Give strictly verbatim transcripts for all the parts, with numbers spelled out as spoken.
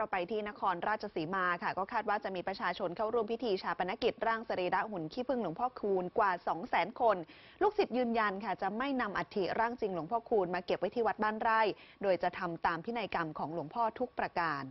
เราไปที่นครราชสีมาค่ะก็คาดว่าจะมีประชาชนเข้าร่วมพิธีชาปนกิจร่างสรีระหุ่นขี้ผึ้งหลวงพ่อคูณกว่า สองแสน คนลูกศิษย์ยืนยันค่ะจะไม่นำอัฐิร่างจริงหลวงพ่อคูณมาเก็บไว้ที่วัดบ้านไร่โดยจะทำตามพินัยกรรมของหลวงพ่อทุกประการ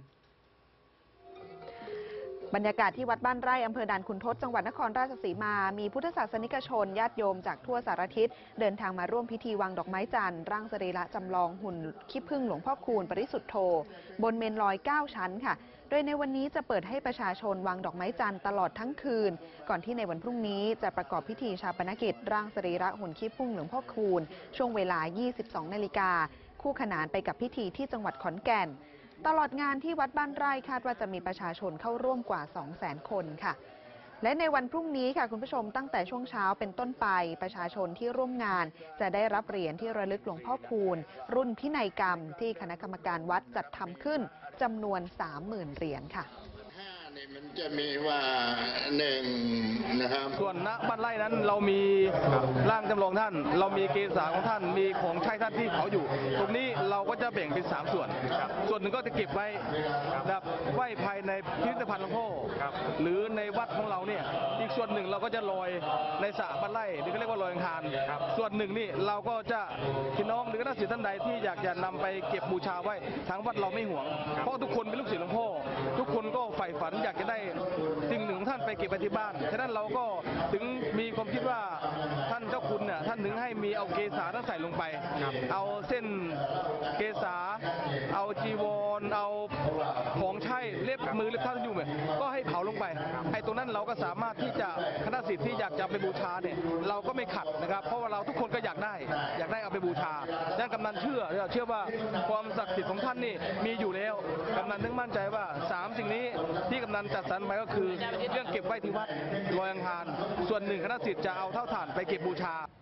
บรรยากาศที่วัดบ้านไร่อำเภอด่านขุนทดจังหวัดนครราชสีมามีพุทธศาสนิกชนญาติโยมจากทั่วสารทิศเดินทางมาร่วมพิธีวางดอกไม้จันทร์ร่างสรีระจำลองหุ่นขี้ผึ้งหลวงพ่อคูณปริสุทธโธบนเมนลอยเก้าชั้นค่ะโดยในวันนี้จะเปิดให้ประชาชนวางดอกไม้จันทร์ตลอดทั้งคืนก่อนที่ในวันพรุ่งนี้จะประกอบพิธีชาปนกิจร่างสรีระหุ่นขี้ผึ้งหลวงพ่อคูณช่วงเวลา ยี่สิบสอง นาฬิกาคู่ขนานไปกับพิธีที่จังหวัดขอนแก่นตลอดงานที่วัดบ้านไร่คาดว่าจะมีประชาชนเข้าร่วมกว่า สองแสน คนค่ะและในวันพรุ่งนี้ค่ะคุณผู้ชมตั้งแต่ช่วงเช้าเป็นต้นไปประชาชนที่ร่วมงานจะได้รับเหรียญที่ระลึกหลวงพ่อคูณรุ่นพินัยกรรมที่คณะกรรมการวัดจัดทำขึ้นจำนวน สามหมื่น เหรียญค่ะมันจะมีว่าหนึ่งนะครับส่วนณบ้านไร่นั้นเรามีร่างจำลองท่านเรามีเกศาของท่านมีของใช้ท่านที่เผาอยู่ตรงนี้เราก็จะแบ่งเป็นสามส่วนส่วนหนึ่งก็จะเก็บไว้แบบไว้ภายในพิพิธภัณฑ์หลวงพ่อหรือในวัดของเราเนี่ยอีกส่วนหนึ่งเราก็จะลอยในสระบ้านไร่หรือเขาเรียกว่าลอยอังคารส่วนหนึ่งนี่เราก็จะพี่น้องหรือคณะศิษย์ท่านใดที่อยากจะนำไปเก็บบูชาไว้ทางวัดเราไม่ห่วงเพราะทุกคนเป็นลูกศิษย์หลวงพ่อทุกคนก็ใฝ่ฝันอยากจะได้สิ่งหนึ่งท่านไปเก็บไว้ที่บ้านฉะนั้นเราก็ถึงมีความคิดว่าท่านเจ้าคุณเนี่ยท่านถึงให้มีเอาเกศาท่านใส่ลงไปเอาเส้นเกศาเอาจีวรเอาของใช้เล็บมือเล็บเท้าอยู่เนี่ยก็ให้เผาลงไปไอ้ตรงนั้นเราก็สามารถที่จะคณะศิษย์ที่อยากจะไปบูชาเนี่ยเราก็ไม่ขัดนะครับเพราะว่าเราทุกคนก็อยากได้อยากได้เอาไปบูชาดังนั้นกำนันเชื่อเชื่อว่าความศักดิ์สิทธิ์ของท่านนี่มีอยู่แล้วกำนันนึกมั่นใจว่าสามสิ่งนี้ที่กำนันจัดสรรไปก็คือเรื่องเก็บไว้ที่วัดลอยอังคารส่วนหนึ่งคณะศิษย์จะเอาเท่าฐานไปเก็บบูชา